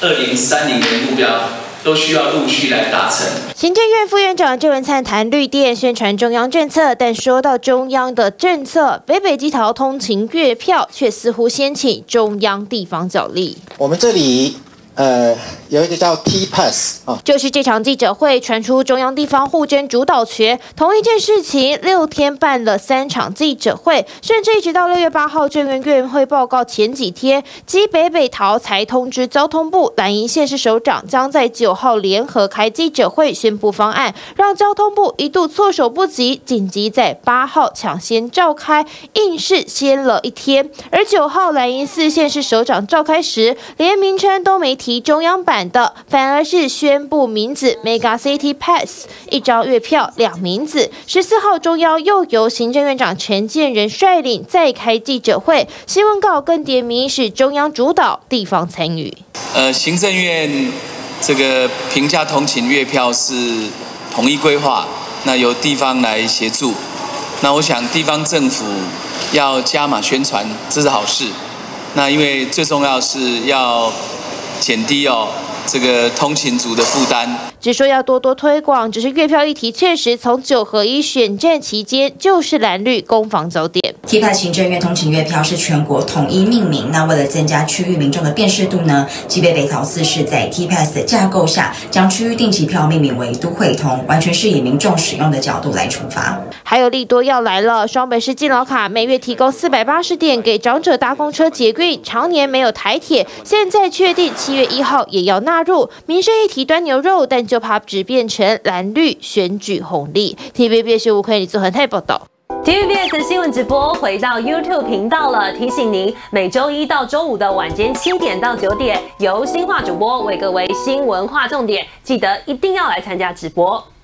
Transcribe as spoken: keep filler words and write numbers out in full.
二零三零年目标都需要陆续来达成。 行政院副院长郑文灿谈绿电，宣传中央政策，但说到中央的政策，北北基桃通勤月票却似乎掀起中央地方角力。 我们这里。 呃，有一个叫 T Pass 啊， 就是这场记者会传出中央地方互争主导权，同一件事情六天办了三场记者会，甚至一直到六月八号政院院会报告前几天，基北北桃才通知交通部蓝营县市首长将在九号联合开记者会宣布方案，让交通部一度措手不及，紧急在八号抢先召开，硬是先了一天，而九号蓝营四县市首长召开时，连名称都没提。 提中央版的，反而是宣布名字 Mega City Pass， 一张月票两名字。十四号中央又由行政院长陈建仁率领再开记者会，新闻稿更点名是中央主导，地方参与。 呃，行政院这个平价通勤月票是统一规划，那由地方来协助。那我想地方政府要加码宣传，这是好事。那因为最重要是要 减低哦，这个通勤族的负担。 只说要多多推广，只是月票议题确实从九合一选战期间就是蓝绿攻防焦点。 T Pass 行政院通勤月票是全国统一命名，那为了增加区域民众的辨识度呢，基北北桃四是在 T Pass 的架构下，将区域定期票命名为都会通，完全是以民众使用的角度来出发。 还有利多要来了，双北市敬老卡每月提供四百八十点给长者搭公车捷运，常年没有台铁，现在确定七月一号也要纳入。民生议题端牛肉，但就怕只变成蓝绿选举红利。T V B S 吴奎李做恒泰报道。 T V B S 新闻直播回到 YouTube 频道了，提醒您每周一到周五的晚间七点到九点，由新化主播为各位新闻划重点，记得一定要来参加直播。